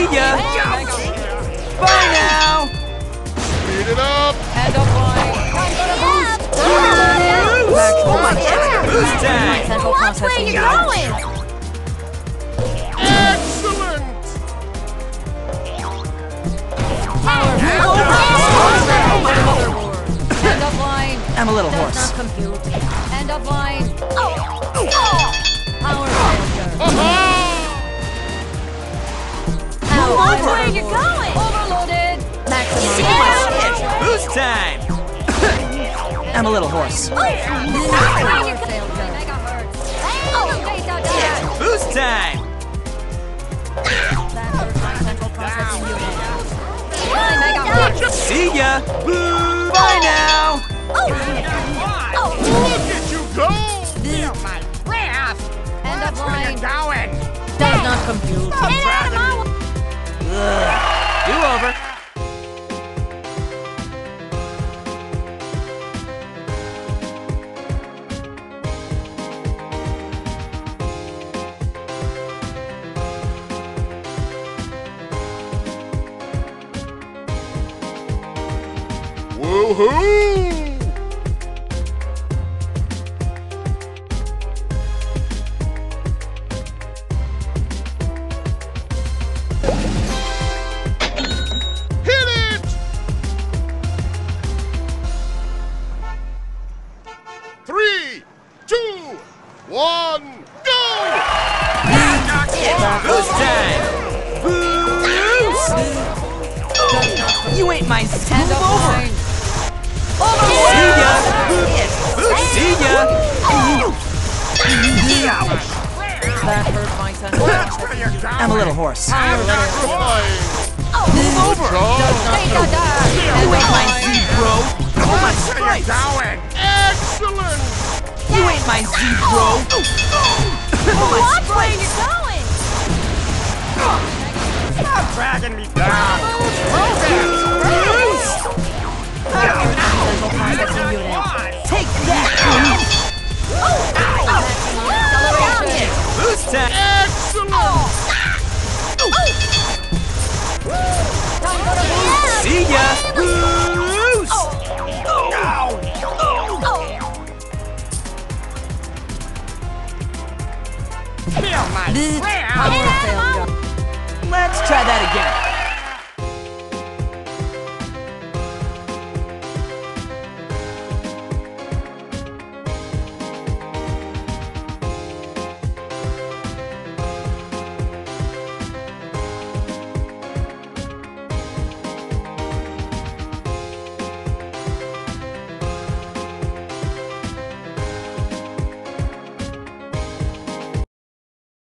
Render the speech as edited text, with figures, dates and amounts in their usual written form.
ya! Bye now! Speed it up! End of line. Oh my god! Boost time! Central Watch where processing you're unit. going! Excellent! End of line. I'm a little Does hoarse. not compute. End of line. Oh! Power failure. Watch where you're going! Overloaded. Maximum. Yeah. Boost time! I'm a little hoarse. Watch where Power you're going! failure. Megahertz. Oh! Boost time! That hurt my central processing unit. 9 megahertz. See ya! Bye now! Look at you go! End of line. Going! Does not compute. Get out of my way! Do over. Woohoo! Hit it! 3, 2, 1, go! Boost time! Boost! You ain't my End move of over! line. See ya! Boost! See ya! That hurt my central processing unit. I'm a little hoarse. Power failure. Move over! Does not compute. You ain't my Z, bro! Oh my stripes! Excellent! You ain't my Z, bro! Oh my Watch where stripes! you're going! Stop dragging me down! Boost! Central processing unit. Take that! Acceleration. Boost time! Excellent! See ya! Boost! Power failure. Let's try that again.